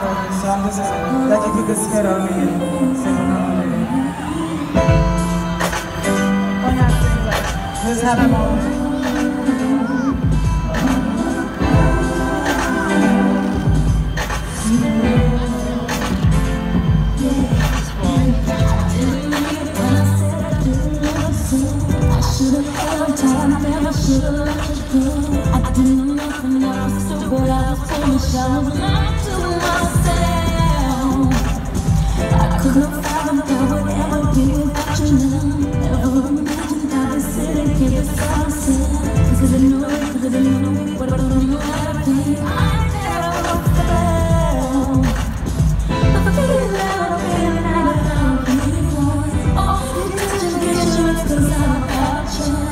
for this song. This is that if you could spit on me and sing along with it. Why not sing like, just have a moment. I didn't know nothing else to but I was foolish, I was lying to myself. I could not fathom that would ever be without you now. Never imagined I'd be sitting here beside myself. Cause I didn't know, but I don't know everything. I never felt the feeling that I'm feeling now that I'm feeling once. Oh, you just get your cause I'm about you.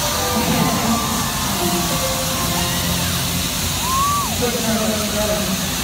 Together.